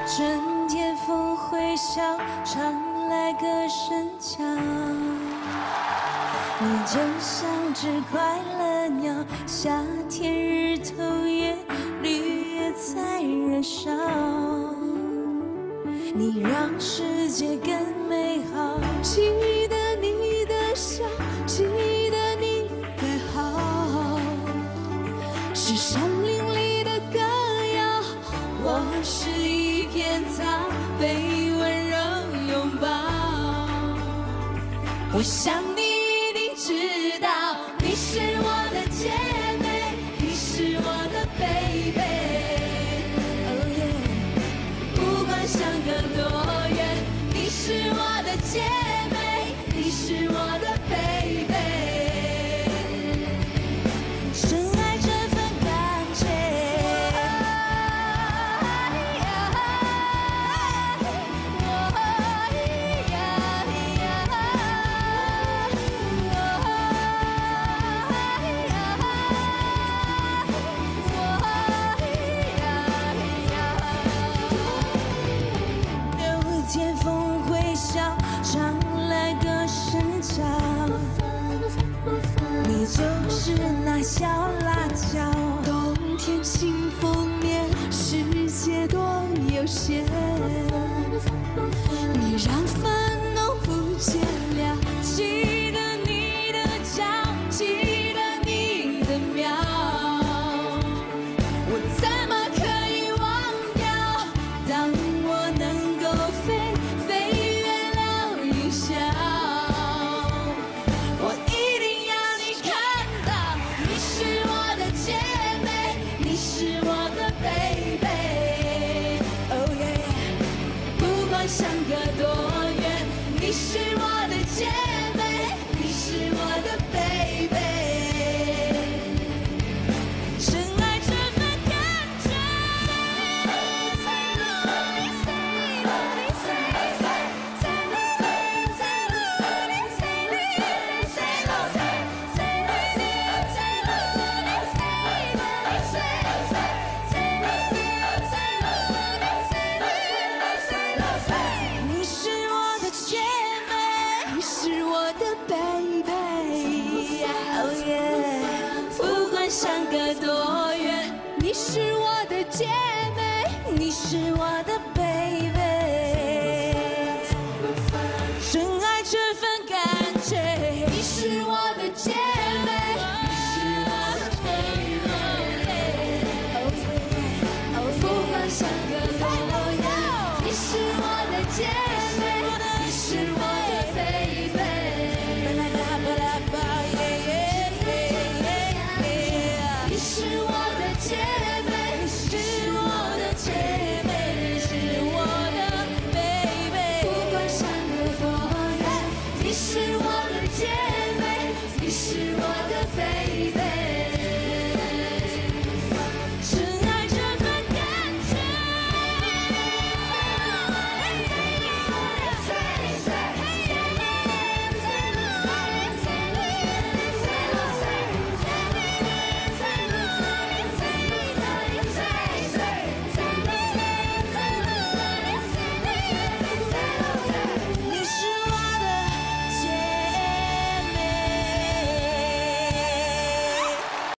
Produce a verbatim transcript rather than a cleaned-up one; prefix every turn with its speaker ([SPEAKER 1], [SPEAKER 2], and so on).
[SPEAKER 1] 春天风会笑，常来歌声悄。你就像只快乐鸟，夏天日头也绿叶在燃烧。你让世界更美好，记得你的笑，记得你的好，是山林里的歌谣。我是一片草，被温柔拥抱。我想你一定知道，你是我的姐妹，你是我的 baby。Oh yeah， 不管相隔多远，你是我的姐妹，你是我的 baby。深爱这份感觉。天风会笑，常来歌声悄。你就是那小辣椒，冬天清风面，世界多悠闲。你让烦恼不见了，记得你的笑，记得你的妙。我怎么可以忘掉？当我能够飞。我一定要你看到，你是我的姐妹，你是我的 baby。Oh yeah， 不管相隔多远，你是我的姐妹，你是我的 baby。深爱这份感觉。你是我的姐妹，你是我的 baby。Oh yeah， 不管相隔多远，你是我的姐妹，你是我的 baby。